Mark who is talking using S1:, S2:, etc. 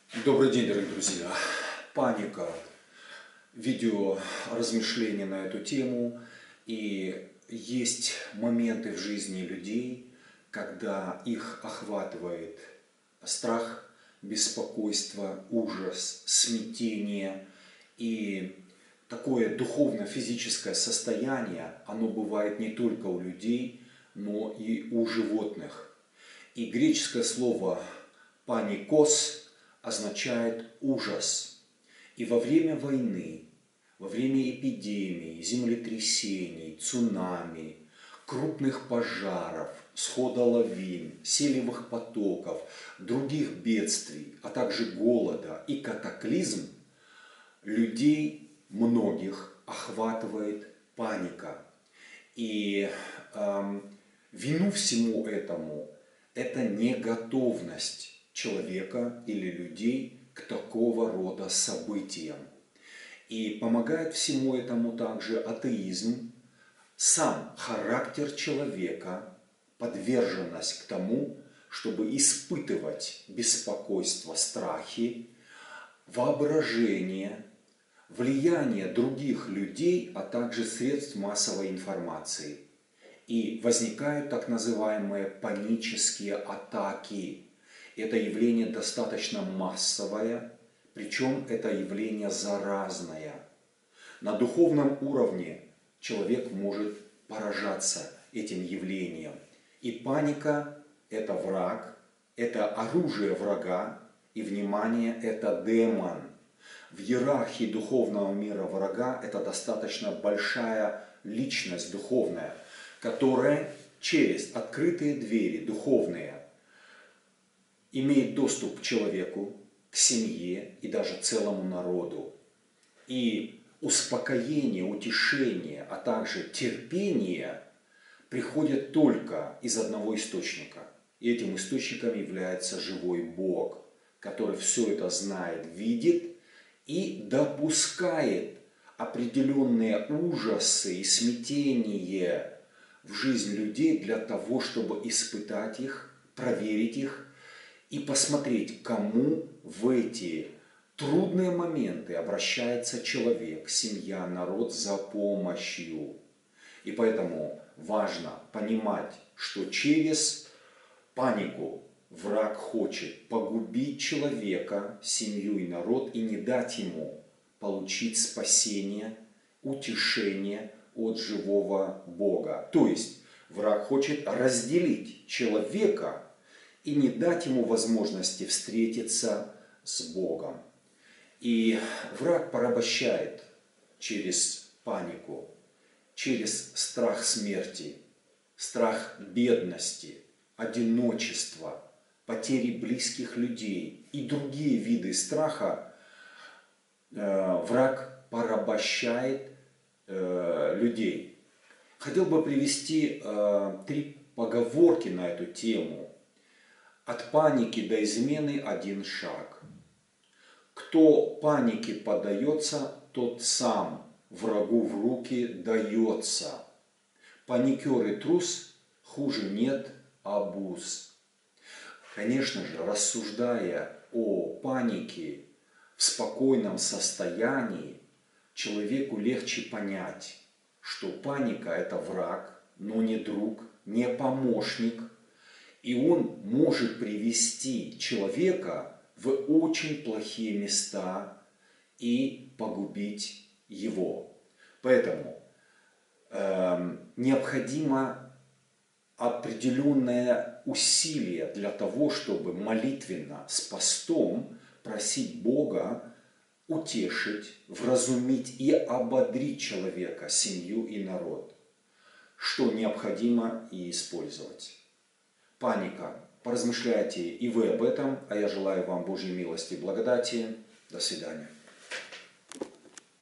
S1: Добрый день, дорогие друзья. Паника. Видео размышления на эту тему. И есть моменты в жизни людей, когда их охватывает страх, беспокойство, ужас, смятение. И такое духовно-физическое состояние, оно бывает не только у людей, но и у животных. И греческое слово «паникос» означает ужас. И во время войны, во время эпидемий, землетрясений, цунами, крупных пожаров, схода лавин, селевых потоков, других бедствий, а также голода и катаклизм, людей многих охватывает паника. И вину всему этому – это неготовность человека или людей к такого рода событиям. И помогает всему этому также атеизм, сам характер человека, подверженность к тому, чтобы испытывать беспокойство, страхи, воображение, влияние других людей, а также средств массовой информации. И возникают так называемые панические атаки. Это явление достаточно массовое, причем это явление заразное. На духовном уровне человек может поражаться этим явлением. И паника – это враг, это оружие врага, и, внимание, это демон. В иерархии духовного мира врага это достаточно большая личность духовная, которая через открытые двери духовные имеет доступ к человеку, к семье и даже целому народу. И успокоение, утешение, а также терпение приходят только из одного источника. И этим источником является живой Бог, который все это знает, видит и допускает определенные ужасы и смятение в жизнь людей для того, чтобы испытать их, проверить их и посмотреть, кому в эти трудные моменты обращается человек, семья, народ за помощью. И поэтому важно понимать, что через панику враг хочет погубить человека, семью и народ и не дать ему получить спасение, утешение от живого Бога. То есть враг хочет разделить человека и не дать ему возможности встретиться с Богом. И враг порабощает через панику, через страх смерти, страх бедности, одиночества, потери близких людей и другие виды страха. Враг порабощает людей. Хотел бы привести 3 поговорки на эту тему. От паники до измены один шаг. Кто панике поддается, тот сам врагу в руки дается. Паникер и трус, хуже нет обуз. Конечно же, рассуждая о панике в спокойном состоянии, человеку легче понять, что паника – это враг, но не друг, не помощник. И он может привести человека в очень плохие места и погубить его. Поэтому необходимо определенное усилие для того, чтобы молитвенно, с постом просить Бога утешить, вразумить и ободрить человека, семью и народ, что необходимо и использовать. Паника. Поразмышляйте и вы об этом, а я желаю вам Божьей милости и благодати. До свидания.